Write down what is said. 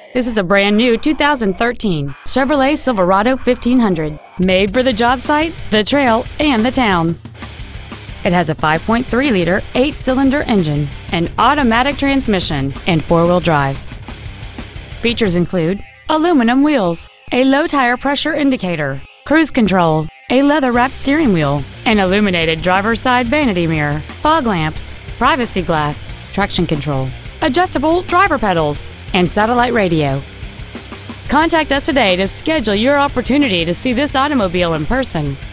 This is a brand new 2013 Chevrolet Silverado 1500, made for the job site, the trail, and the town. It has a 5.3-liter 8-cylinder engine, an automatic transmission, and 4-wheel drive. Features include aluminum wheels, a low tire pressure indicator, cruise control, a leather-wrapped steering wheel, an illuminated driver's side vanity mirror, fog lamps, privacy glass, traction control, adjustable driver pedals, and satellite radio. Contact us today to schedule your opportunity to see this automobile in person.